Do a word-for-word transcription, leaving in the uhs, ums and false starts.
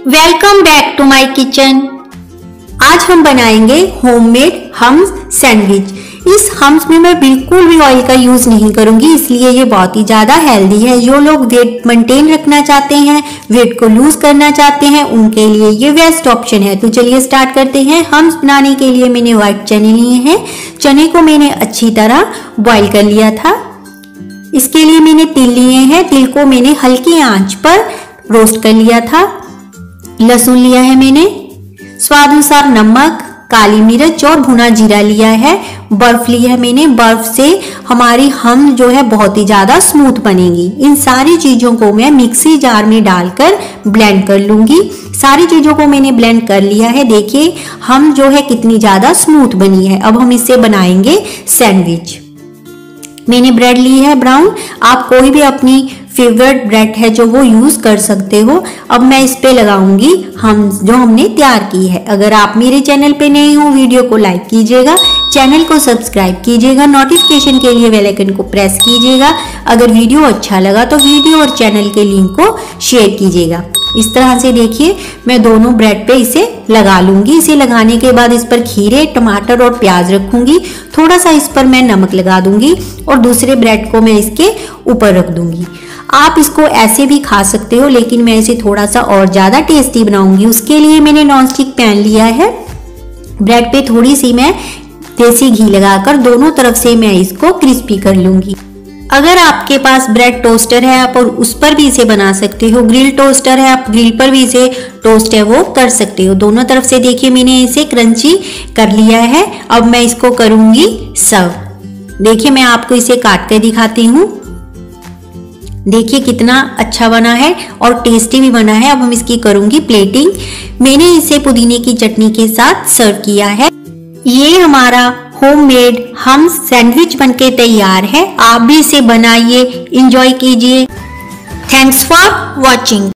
Welcome back to my kitchen. आज हम बनाएंगे होममेड हम्स सैंडविच। इस हम्स में मैं बिल्कुल भी ऑयल का यूज नहीं करूंगी, इसलिए ये बहुत ही ज्यादा हेल्दी है। जो लोग वेट मेंटेन रखना चाहते हैं, वेट को लूज करना चाहते हैं, उनके लिए ये बेस्ट ऑप्शन है। तो चलिए स्टार्ट करते हैं। हम्स बनाने के लिए मैंने व्हाइट चने लिए हैं। चने को मैंने अच्छी तरह बॉईल कर लिया था। इसके लिए मैंने तिल लिए हैं। तिल को मैंने हल्की आंच पर रोस्ट कर लिया था। लहसुन लिया है मैंने, स्वाद अनुसार नमक, काली मिर्च और भुना जीरा लिया है। बर्फ लिया है मैंने। बर्फ से हमारी हम जो है बहुत ही ज्यादा स्मूथ बनेगी। इन सारी चीजों को मैं मिक्सी जार में डालकर ब्लेंड कर लूंगी। सारी चीजों को मैंने ब्लेंड कर लिया है। देखिए हम जो है कितनी ज्यादा स्मूथ बनी है। अब हम इससे बनाएंगे सैंडविच। मैंने ब्रेड ली है ब्राउन। आप कोई भी अपनी फेवरेट ब्रेड है जो वो यूज कर सकते हो। अब मैं इस पे लगाऊंगी हम जो हमने तैयार की है। अगर आप मेरे चैनल पे नए हो, वीडियो को लाइक कीजिएगा, चैनल को सब्सक्राइब कीजिएगा, नोटिफिकेशन के लिए बेल आइकन को प्रेस कीजिएगा। अगर वीडियो अच्छा लगा तो वीडियो और चैनल के लिंक को शेयर कीजिएगा। इस तरह से देखिए मैं दोनों ब्रेड पे इसे लगा लूंगी। इसे लगाने के बाद इस पर खीरे, टमाटर और प्याज रखूंगी। थोड़ा सा इस पर मैं नमक लगा दूंगी और दूसरे ब्रेड को मैं इसके ऊपर रख दूंगी। आप इसको ऐसे भी खा सकते हो, लेकिन मैं इसे थोड़ा सा और ज्यादा टेस्टी बनाऊंगी। उसके लिए मैंने नॉनस्टिक पैन लिया है। ब्रेड पे थोड़ी सी मैं देसी घी लगाकर दोनों तरफ से मैं इसको क्रिस्पी कर लूंगी। अगर आपके पास ब्रेड टोस्टर है आप और उस पर भी इसे बना सकते हो। ग्रिल टोस्टर है, आप ग्रिल पर भी इसे टोस्ट है वो कर सकते हो। दोनों तरफ से देखिए मैंने इसे क्रंची कर लिया है। अब मैं इसको करूंगी सर्व। देखिए मैं आपको इसे काट कर दिखाती हूँ। देखिए कितना अच्छा बना है और टेस्टी भी बना है। अब हम इसकी करूंगी प्लेटिंग। मैंने इसे पुदीने की चटनी के साथ सर्व किया है। ये हमारा होममेड हम्स सैंडविच बनके तैयार है। आप भी इसे बनाइए, एंजॉय कीजिए। Thanks for watching.